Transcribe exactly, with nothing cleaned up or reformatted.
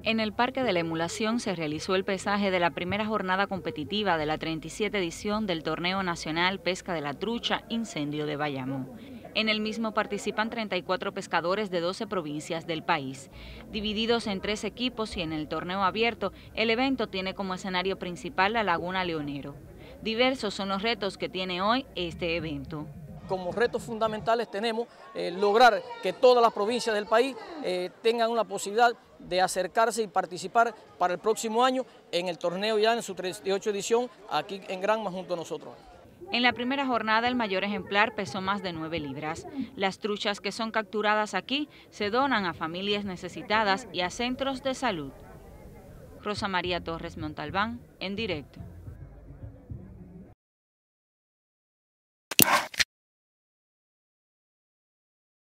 En el Parque de la Emulación se realizó el pesaje de la primera jornada competitiva de la treinta y siete edición del Torneo Nacional Pesca de la Trucha Incendio de Bayamo. En el mismo participan treinta y cuatro pescadores de doce provincias del país. Divididos en tres equipos y en el torneo abierto, el evento tiene como escenario principal la Laguna Leonero. Diversos son los retos que tiene hoy este evento. Como retos fundamentales tenemos eh, lograr que todas las provincias del país eh, tengan una posibilidad de acercarse y participar para el próximo año en el torneo ya en su treinta y ocho edición aquí en Granma junto a nosotros. En la primera jornada el mayor ejemplar pesó más de nueve libras. Las truchas que son capturadas aquí se donan a familias necesitadas y a centros de salud. Rosa María Torres Montalbán, en directo.